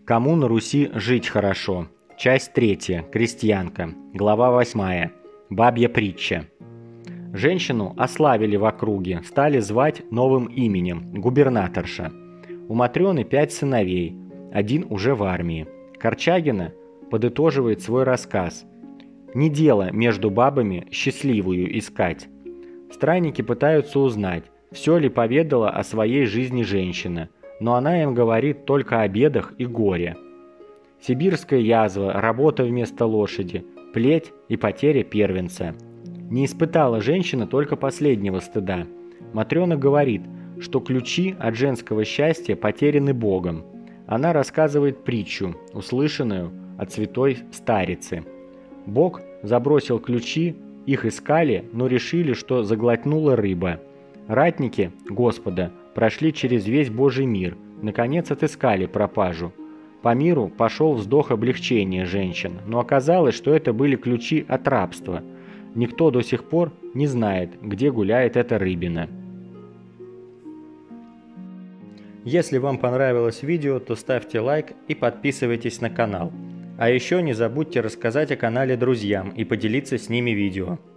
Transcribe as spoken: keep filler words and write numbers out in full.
Кому на Руси жить хорошо? Часть третья. Крестьянка. Глава восьмая. Бабья притча. Женщину ославили в округе, стали звать новым именем – губернаторша. У Матрёны пять сыновей, один уже в армии. Корчагина подытоживает свой рассказ. «Не дело между бабами счастливую искать». Странники пытаются узнать, все ли поведала о своей жизни женщина, но она им говорит только о бедах и горе. Сибирская язва, работа вместо лошади, плеть и потеря первенца. Не испытала женщина только последнего стыда. Матрёна говорит, что ключи от женского счастья потеряны Богом. Она рассказывает притчу, услышанную от святой старицы. Бог забросил ключи, их искали, но решили, что заглотнула рыба. Ратники Господа прошли через весь Божий мир, наконец отыскали пропажу. По миру пошел вздох облегчения женщин, но оказалось, что это были ключи от рабства. Никто до сих пор не знает, где гуляет эта рыбина. Если вам понравилось видео, то ставьте лайк и подписывайтесь на канал. А еще не забудьте рассказать о канале друзьям и поделиться с ними видео.